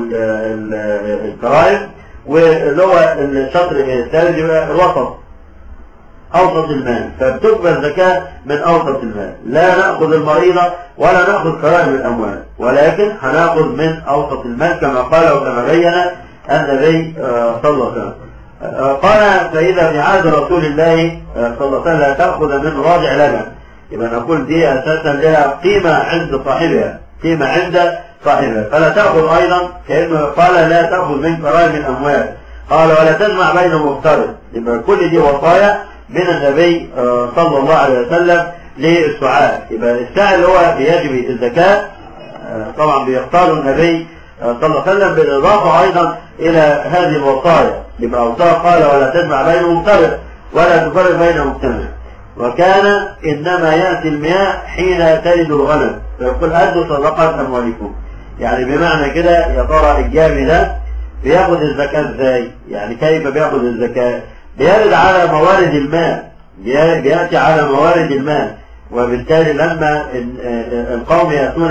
الكرائم، واللي هو الشطر الثالث يبقى الوسط أوسط المال. فبتقبل زكاة من أوسط المال، لا نأخذ المريضة ولا نأخذ كرائم الأموال، ولكن هنأخذ من أوسط المال كما قال وكما بين النبي صلى الله عليه وسلم. قال فإذا في عهد رسول الله صلى الله عليه وسلم لا تأخذ من راجع لبن. يبقى نقول دي أساسا لها قيمة عند صاحبها، قيمة عند صاحبها، فلا تأخذ أيضا كأنه قال لا تأخذ من كرائم الأموال، قال ولا تجمع بين مفترض. يبقى كل دي وصايا من النبي صلى الله عليه وسلم للسعاة. يبقى الساعة اللي هو بيجب الزكاة طبعا بيختار النبي صلى الله عليه وسلم بالإضافة أيضا إلى هذه الوصايا. يبقى أوصاه قال ولا تجمع بين مفترض ولا تفرق بين مجتمع. وكان إنما يأتي المياه حين تلد الغنم، فيقول أدوا صدقات أموالكم. يعني بمعنى كده يا ترى الجامي ده بياخد الزكاة ازاي؟ يعني كيف بياخد الزكاة؟ بيرد على موارد الماء، بيأتي على موارد الماء، وبالتالي لما القوم يأتون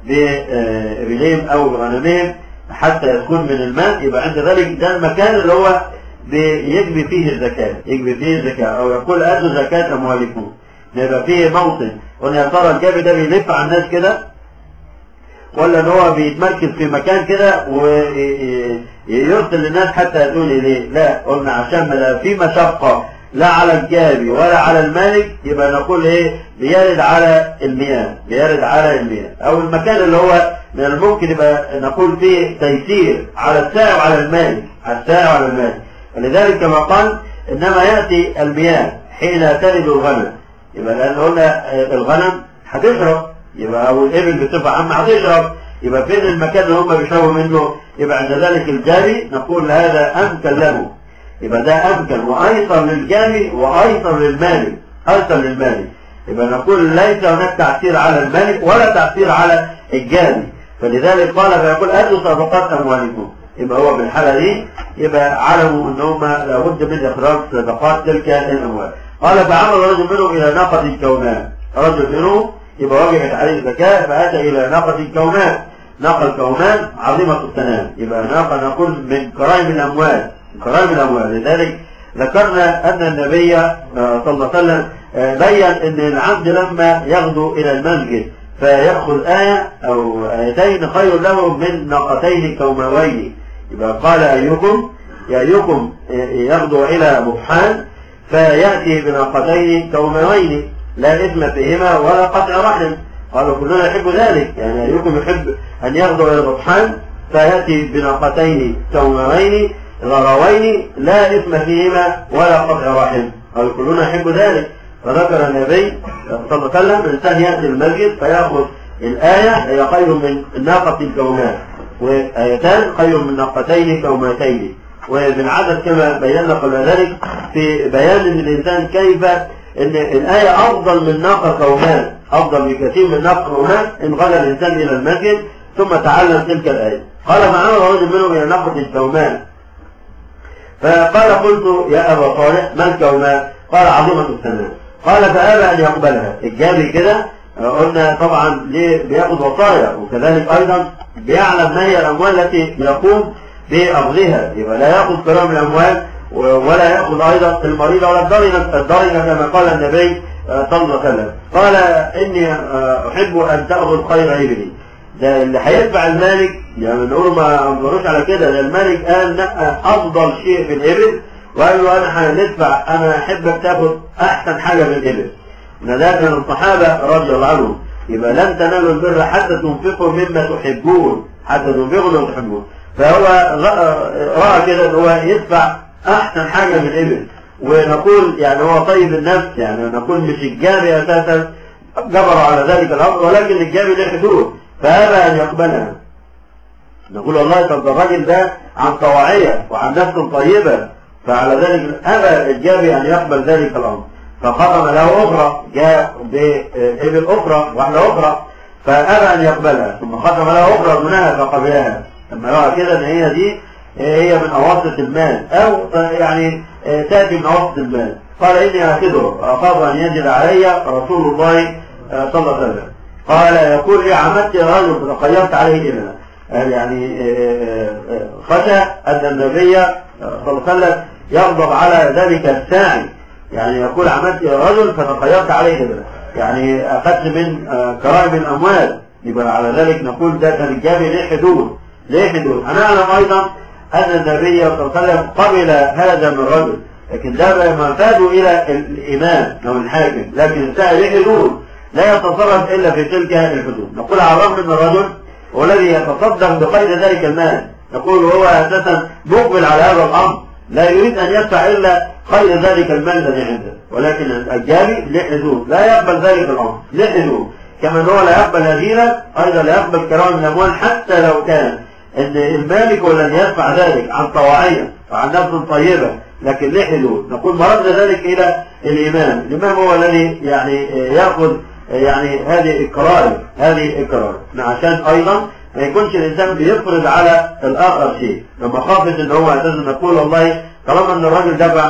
بإبلهم أو بغنمهم حتى يكون من الماء، يبقى عند ذلك ده المكان اللي هو يجبي فيه الزكاة، يجبي فيه الزكاة، أو يقول أدوا زكاة أموالكم. يبقى فيه موطن، وإن يا ترى الجابي ده بيلف على الناس كده، ولا إن هو بيتمركز في مكان كده ويرسل للناس حتى يأتون إليه؟ لا، قلنا عشان ما في مشقة لا على الجابي ولا على المالك، يبقى نقول إيه؟ بيرد على المياه، بيرد على المياه، أو المكان اللي هو من الممكن يبقى نقول فيه تيسير على السائع وعلى المالك، على السائع وعلى المالك. ولذلك كما قال إنما يأتي المياه حين تلد الغنم. يبقى لأن قلنا الغنم هتشرب، يبقى أو الإبل بصفة عامة هتشرب، يبقى فين المكان اللي هم بيشربوا منه؟ يبقى عند ذلك الجاري نقول هذا أمكن له، يبقى ده أمكن وأيسر للجاري وأيسر للمالك، أيسر للمالك. يبقى نقول ليس هناك تأثير على المالك ولا تأثير على الجاري. فلذلك قال فيقول أدوا صدقات أموالكم. يبقى هو بالحالة دي يبقى علموا ان هم لابد من اخراج صدقات تلك الاموال. قال فعمل رجل منهم الى ناقة الكومان، رجل منهم يبقى وجبت عليه الزكاة فاتى الى ناقة الكومان. ناقة الكومان عظيمة السنام، يبقى ناقة نقول من كرائم الاموال، من كرائم الاموال. لذلك ذكرنا ان النبي صلى الله عليه وسلم بين ان العبد لما يغدو الى المسجد فيأخذ آية أو آيتين خير له من ناقتين كوماوين. يبقى قال أيكم أيكم يغدو إلى بطحان فيأتي بناقتين كوماوين لا إثم فيهما ولا قطع رحم. قالوا كلنا يحب ذلك، يعني أيكم يحب أن يغدو إلى بطحان فيأتي بناقتين كوماوين غروين لا إثم فيهما ولا قطع رحم. قالوا كلنا يحب ذلك. فذكر النبي صلى الله عليه وسلم الإنسان يأتي المسجد فيأخذ الآية هي خير من ناقة الكومان، وآيتان خير من ناقتين كوماتين، ومن عدد كما بينا قبل ذلك في بيان ان الإنسان كيف ان الآية أفضل من ناقة كومان، أفضل بكثير من ناقة كومان إن غدا الإنسان إلى المسجد ثم تعلم تلك الآية. قال فعمل رجل منهم إلى ناقة الكومان فقال قلت يا أبا صالح ما الكومان؟ قال عظيمة السنام. قال فأبى أن يقبلها. الجابي كده قلنا طبعا ليه بياخد وصايا، وكذلك أيضا بيعلم ما هي الأموال التي يقوم بأخذها. يبقى لا يأخذ كرام الأموال ولا يأخذ أيضا المريضة ولا الضرنة، الضرنة كما قال النبي صلى الله عليه وسلم. قال إني أحب أن تأخذ خير إبلي. ده اللي هيدفع المالك، يعني نقول ما أنظروش على كده، ده المالك قال أفضل شيء في الإبل وقال له أنا هندفع، أنا أحبك تأخذ أحسن حاجة من الإبل. ده كان الصحابة رضي الله عنهم. يبقى لن تنالوا البر حتى تنفقوا مما تحبون، حتى تنفقوا مما تحبون. فهو رأى كده أن هو يدفع أحسن حاجة من الإبل. ونقول يعني هو طيب النفس، يعني نقول مش الجابي أساسا جبر على ذلك الأمر، ولكن الجابي له حدود فأبى أن يقبلها. نقول والله طب الراجل ده عن طواعية وعن نفس طيبة، فعلى ذلك أبى الجابي أن يقبل ذلك الأمر. فقدم له أخرى، جاء بإبل أخرى واحدة أخرى فأبى أن يقبلها، ثم قدم له أخرى دونها فقبلها. لما يرى كده أن هي دي هي من أواسط المال أو يعني تأتي من أواسط المال، قال إني آخذه أخاف أن يجد علي رسول الله صلى الله عليه وسلم. قال يقول لي عمدت رجل فتقيمت عليه إبلا، يعني خشى أن النبي صلى الله عليه وسلم يغضب على ذلك الساعي، يعني يقول عمدت رجل فتقيمت عليه إبلا، يعني أخذت من كرائم الأموال، يبقى على ذلك نقول ده كان الجابي ليه حدود، ليه حدود. هنعلم أيضا أن النبي صلى الله عليه وسلم قبل هذا من الرجل، لكن ده ما فادوا إلى الإمام أو الحاكم، لكن الساعي ليه حدود لا يتصرف إلا في تلك الحدود. نقول على الرغم من الرجل والذي يتصدق بقيد ذلك المال، نقول هو أساسا مقبل على هذا الأمر، لا يريد أن يدفع إلا قيد ذلك المال الذي عنده، ولكن الجابي له حدود لا يقبل ذلك الأمر، له حدود. كما هو لا يقبل هزيلة أيضا لا يقبل كرائم الأموال، حتى لو كان أن المالك هو الذي يدفع ذلك عن طواعية وعن نفس طيبة، لكن له حدود. نقول مرد ذلك إلى الإمام، الإمام هو الذي يعني يأخذ يعني هذه الكرائم، هذه الكرائم عشان أيضا ما يكونش الإنسان بيفرض على الآخر شيء، لما خافت إن هو أساسا نقول والله طالما إن الراجل دفع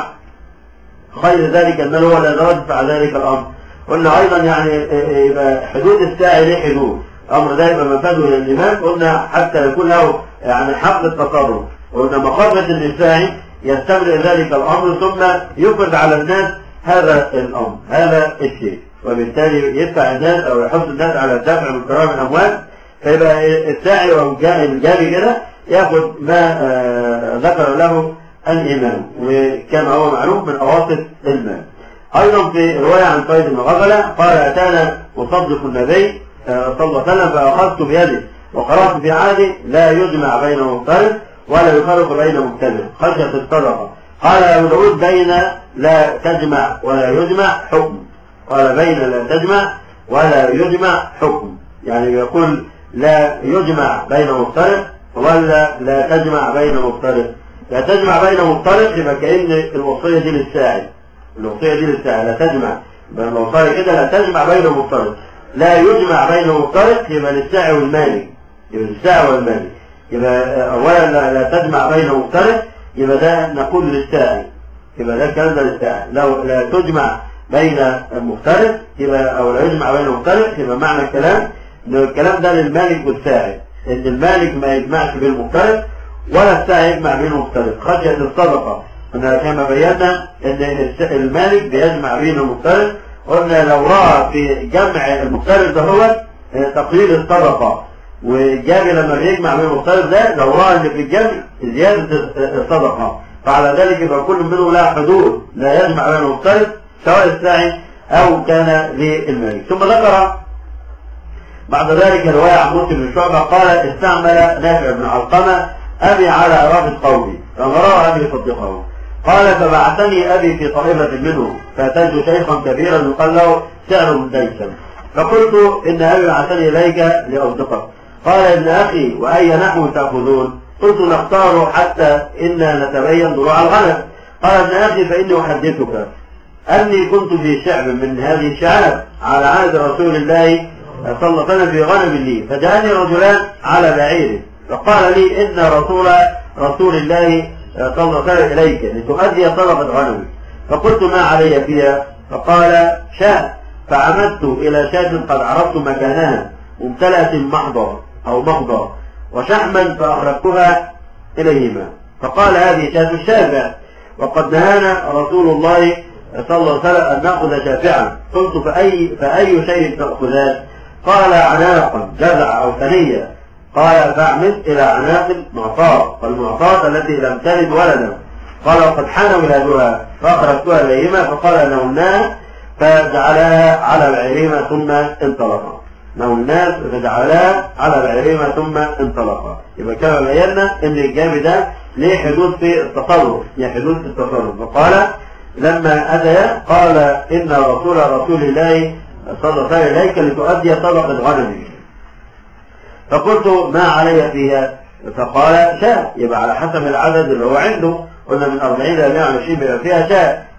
خير ذلك المال هو الذي يدفع ذلك الأمر. قلنا أيضا يعني يبقى حدود الساعي له حدود، أمر ده يبقى مفاده للإمام، قلنا حتى يكون له يعني حق التصرف، قلنا مخافة إن الساعي يستمر ذلك الأمر ثم يفرض على الناس هذا الأمر، هذا الشيء، وبالتالي يدفع الناس أو يحث الناس على الدفع من كرائم الأموال. فيبقى الساعي أو الجابي كده يأخذ ما ذكر له الإمام، وكان هو معروف من أواسط المال. أيضا في رواية عن قيد بن غفلة قال أتانا مصدق النبي صلى الله عليه وسلم فأخذت بيده وقرأت في عهدي لا يجمع بين مفترض ولا يفرق بين مختلف خشية الصدقة. قال أبو داود بين لا تجمع ولا يجمع حكم، قال بين لا تجمع ولا يجمع حكم، يعني يقول لا يجمع بين مفترق ولا لا تجمع بين مفترق. لا تجمع بين مفترق يبقى كأن الوصية دي للساعي، الوصية دي للساعي لا تجمع بين الوصايا كده، لا تجمع بين مفترق. لا يجمع بين مفترق يبقى للساعي والمالك، يبقى للساعي والمالك، يبقى أولا لا, لا تجمع بين مفترق يبقى ده نقول للساعي، يبقى ده الكلام ده للساعي. لو لا تجمع بين المفترق يبقى أو لا يجمع بين المفترق يبقى معنى الكلام إن الكلام ده للمالك والساعي، إن المالك ما يجمعش بين المفترق ولا الساعي يجمع بين المفترق خشية الصدقة. قلنا كما بينا إن المالك بيجمع بين المفترق، قلنا لو رأى في جمع المفترق ده هو تقليل الصدقة، والجابي لما بيجمع بين المفترق ده لو رأى إن في الجمع زيادة الصدقة، فعلى ذلك يبقى كل منهم لا حدود لا يجمع بين المفترق سواء الساعي أو كان للمالك. ثم ذكر بعد ذلك رواية عن مسلم بن شعبة قال استعمل نافع بن علقمة أبي على أراد قومي فمرأ أبي صدقه، قال فبعثني أبي في طائفة منهم فأتيت شيخا كبيرا يقال له سعر ديسا، فقلت إن أبي بعثني إليك لأصدقك. قال ابن أخي وأي نحو تأخذون؟ قلت نختار حتى إنا نتبين ضروع الغنم. قال ابن أخي فإني أحدثك أني كنت في شعب من هذه الشعاب على عهد رسول الله صلى الله عليه وسلم في غنم لي، فجاءني رجلان على بعيره فقال لي إن رسول رسول الله صلى الله عليه وسلم إليك لتؤدي صدقة غنمي. فقلت ما علي فيها؟ فقال شاة، فعمدت إلى شاة قد عرفت مكانها ممتلأة محضر أو مخضر وشحما فأخرجتها إليهما، فقال هذه شاة الشافع وقد نهانا رسول الله صلى الله عليه وسلم أن نأخذ شافعا. قلت فأي, فأي شيء تأخذان؟ قال عناقا جذع أو ثنية. قال فاعمد إلى عناق معطاة، والمعطاة التي لم تلد ولدا. قال وقد حان ولادها فأخرجتها إليهما، فقال نولناها فجعلها على بعيرهما ثم انطلقا، نولناها فجعلها على بعيرهما ثم انطلقا. يبقى كما بينا ان الجامع ده ليه حدود في التصرف، ليه حدود في التصرف. فقال لما أتيا قال إن رسول رسول الله صلى الله عليه وسلم إليك لتؤدي صدقة غنمي. فقلت ما علي فيها؟ فقال شاة، يبقى على حسب العدد اللي هو عنده، قلنا من أربعين إلى مئة وعشرين بيبقى فيها شاة،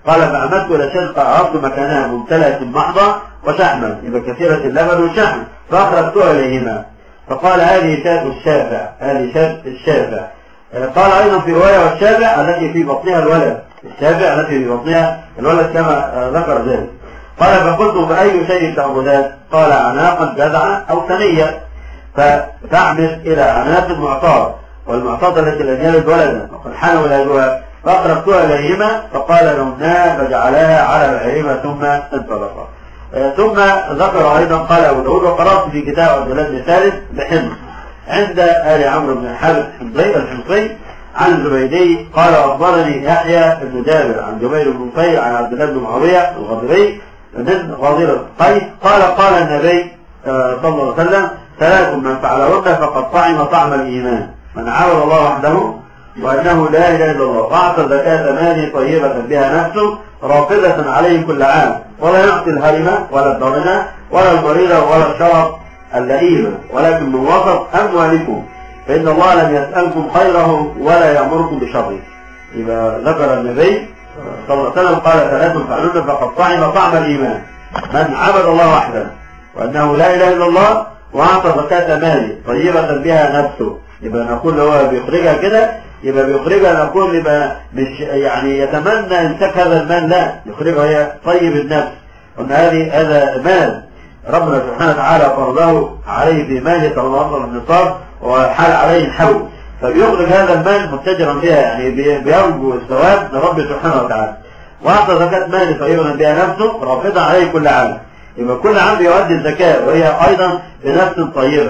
قال فأمدت إلى شاة فأردت مكانها ممتلئة محضة وشحما، إذا كثيرة اللبن والشحم، فأخرجتها إليهما. فقال هذه شاة الشافع، هذه شاة الشافع. قال أيضا في رواية والشافع التي في بطنها الولد، الشافع التي في بطنها الولد كما ذكر ذلك. قال فقلت فأي شيء تعبدان؟ قال عناقا جذعا أو ثنية، فتعمل إلى عناق المعطاة، والمعطاة التي لم يلد ولدا وقد حان ولادها، فأخرجتها إليهما فقال لهما فجعلها على بعيرهما ثم انطلقا. ثم ذكر أيضا قال أبو داود وقرأت في كتاب عبد الله بن ثالث بحمص عند آل عمرو بن الحارث الحمصي عن الزبيدي قال أخبرني يحيى بن جابر عن جبير بن نفير عن عبد الله بن معاوية الغضبي من غاضرة قيس قال قال النبي صلى الله عليه وسلم ثلاث من فعلهن فقد طعم طعم الإيمان: من عبد الله وحده وأنه لا إله إلا الله، وأعطى زكاة ماله طيبة بها نفسه رافضة عليه كل عام، ولا يعطي الهرمة ولا الضرنة ولا المريضة ولا الشرف اللئيمة، ولكن من وسط أموالكم، فإن الله لم يسألكم خيره ولا يأمركم بشره. إذا ذكر النبي صلى الله عليه وسلم قال ثلاث فعلون فقد طعم طعم الإيمان: من عبد الله وحده وأنه لا إله إلا الله، وأعطى زكاة ماله طيبة بها نفسه. يبقى نقول هو بيخرجها كده، يبقى بيخرجها نقول يبقى مش يعني يتمنى امساك هذا المال، لا، يخرجها هي طيب النفس، وأن هذه هذا مال ربنا سبحانه وتعالى فرضه عليه في ماله صلى الله عليه وسلم النصاب وحال عليه الحول، فبيخرج هذا المال متجرا بها، يعني بيرجو الثواب لرب سبحانه وتعالى. وأعطى زكاة ماله طيبة بها نفسه رافضة عليه كل عام، يبقى كل عام بيؤدي الزكاة، وهي أيضا بنفس طيبة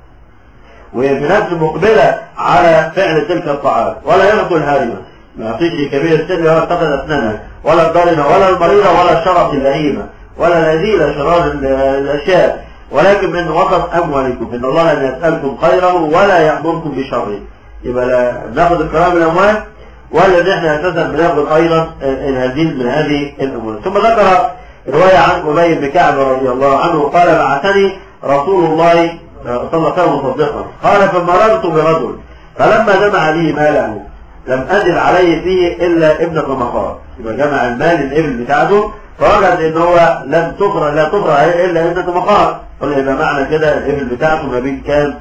وهي بنفس مقبلة على فعل تلك الطاعات، ولا يأكل الهارمة، ما يعطيش كبير السن ولا يتخذ أسنانها ولا الضرنة ولا المريضة ولا الشرف اللئيمة ولا الهزيلة شرار الأشياء، ولكن من وسط أموالكم، إن الله لم يسألكم خيره ولا يأمركم بشره. يبقى لا ناخذ الكرام الأموال، ولا نحن أساسا بناخذ أيضا الهزيل من هذه الأمور. ثم ذكر رواية عن أبي بن كعب رضي الله عنه قال بعثني رسول الله صلى الله عليه وسلم مصدقا، قال فمررت برجل فلما جمع لي ماله لم أجد عليه فيه إلا ابنة مخاض. يبقى جمع المال الإبل بتاعته فوجد إن هو لم تفرع لا تفرع عليه إلا ابنة مخاض. قال يبقى معنى كده الإبل بتاعته ما بين كام؟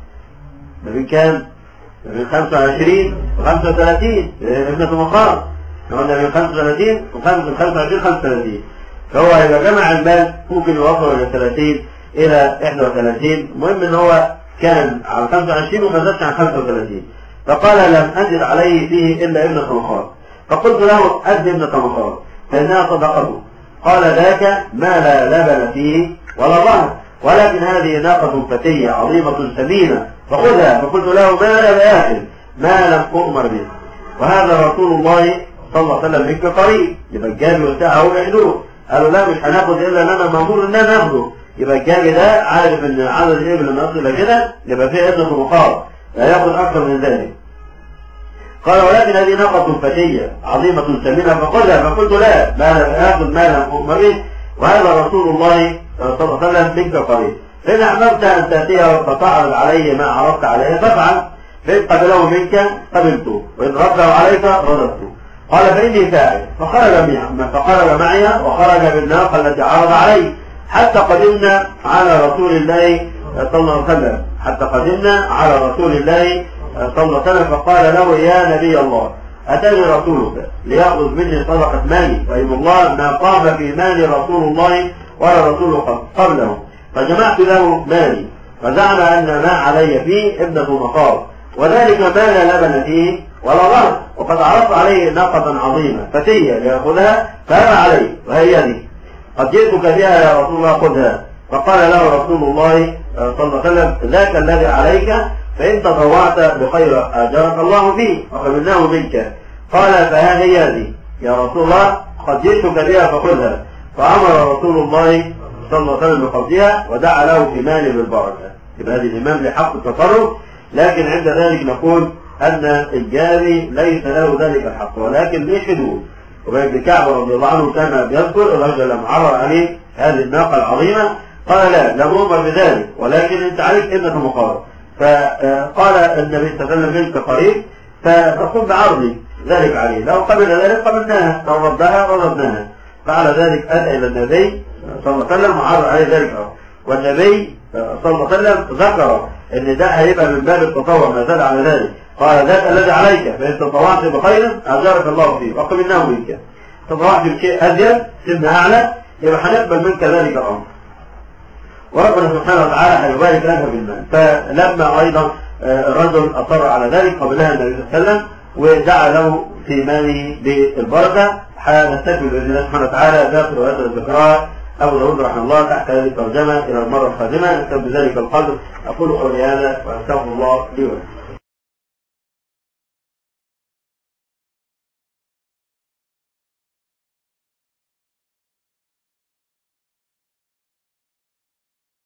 ما بين كام؟ ما بين خمسة وعشرين وخمسة وثلاثين ابنة مخاض. قلنا بين خمسة وثلاثين وخمسة وعشرين خمسة وثلاثين، فهو إذا جمع المال ممكن يوصل إلى ثلاثين إلى إحدى وثلاثين. المهم إن هو كان على خمسة وعشرين وما زادش عن خمسة وثلاثين. فقال لم أجد عليه فيه إلا ابنة مخاض. فقلت له أد ابنة مخاض فإنها صدقته. قال ذاك ما لا لبن فيه ولا ظهر، ولكن هذه ناقة فتية عظيمة ثمينة فخذها. فقلت له ما لا بآخر ما لم أؤمر به، وهذا رسول الله صلى الله عليه وسلم منك قريب. يبقى الجابي وساعه يعدوه، قالوا لا مش هناخد إلا أن أنا مأمور إن أنا ناخده. يبقى الجابي ده عارف إن عدد الإبل لما يصل إلى كده يبقى فيه ابنة مخاض، لا يأخذ أكثر من ذلك. قال ولكن هذه ناقة فتية عظيمة ثمينة فخذها. فقلت لا ما لم آخذ ما لم أؤمر به، وهذا رسول الله صلى الله عليه وسلم منك قريب. فإن أحببت أن تأتيه فتعرض عليه ما عرضت عليه فافعل، فإن قبله منك قبلته، وإن رده عليك رددته. قال فإني فاعل. فخرج فخرج معي وخرج بالناقة التي عرض عليه حتى قدمنا على رسول الله صلى الله عليه وسلم حتى قدمنا على رسول الله صلى الله عليه وسلم. فقال له يا نبي الله أتاني رسولك ليأخذ مني صدقة مالي، وإن الله ما قام في مال رسول الله ولا رسول قبله، فجمعت له مالي، فزعم أن ما علي فيه ابنة مخاض، وذلك ما لا لبن فيه ولا ظهر، وقد عرضت عليه ناقة عظيمة فتية ليأخذها فأبى عليه، وهي دي قد جئتك بها يا رسول الله خذها. فقال له رسول الله صلى الله عليه وسلم ذاك الذي عليك، فإن تطوعت بخير أجرك الله فيه وقبلناه منك. قال فها هي دي يا رسول الله قد جئتك بها فخذها. فأمر رسول الله صلى الله عليه وسلم بقبضها ودعا له في ماله بالبركة. يبقى هذه الإمام لحق التصرف، لكن عند ذلك نقول أن الجاري ليس له ذلك الحق، ولكن ليه حدود. وابن كعب رضي الله عنه كان بيذكر الرجل لما عرض عليه هذه الناقة العظيمة قال لا لم أؤمر بذلك، ولكن أنت عليك ابنة مخاض. فقال النبي صلى الله عليه وسلم منك قريب فتقوم بعرضي، ذلك عليه. لو قبل ذلك قبلناها، لو ردها رددناها. فعلى ذلك أتى إلى النبي صلى الله عليه وسلم وعرض عليه ذلك. والنبي صلى الله عليه وسلم ذكر ان ده هيبقى من باب التطوع ما زال على ذلك. قال ذاك الذي عليك فان تطوعت بخير اجرك الله فيه وقبلناه منك. تطوعت بشيء ازيد سن اعلى يبقى هنقبل منك ذلك الامر. وربنا سبحانه وتعالى هيبارك لك بالمال. فلما ايضا الرجل اصر على ذلك قبلها النبي صلى الله عليه وسلم ودعا له في ماله بالبركه. هنستكمل باذن الله سبحانه وتعالى باقي روايات الذكرى أبو داود رحمه الله تحت هذه الترجمة إلى المرة القادمة. نكتب بذلك القدر. أقول قولي هذا وأستغفر الله لي ولكم.